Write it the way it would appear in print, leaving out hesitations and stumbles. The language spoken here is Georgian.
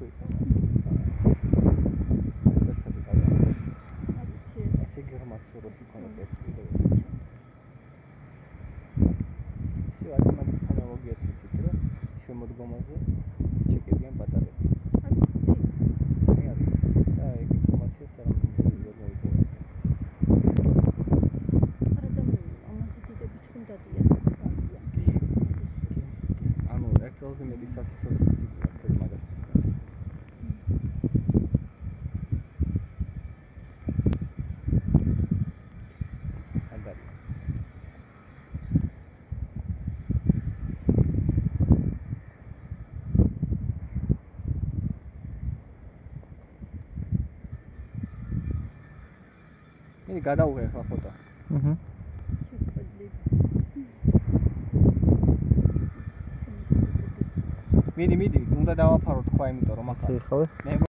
თუ იყო. ეცები გადაიხადოს. არიცი. ესე გერმაცუროში ქონდა პერსპექტივა. ისე აზიმადის ფონოლოგიაც ვიცით, რომ შემოდგომაზე ჩეკებიან პატარები. აი არის. და ეგ ინფორმაციას არ მომწონს ვერ მოიგონებთ. ანუ ერთ წელზე მეტი სასიცოცხლო ციკლი აქვს ეს მაგასთან. ანდარი. მე გადავუღე ახლა ფოტო. აჰა. მიდი, უნდა დავაფარო თქვა, იმიტომ რომ ახლა იცი ხავე?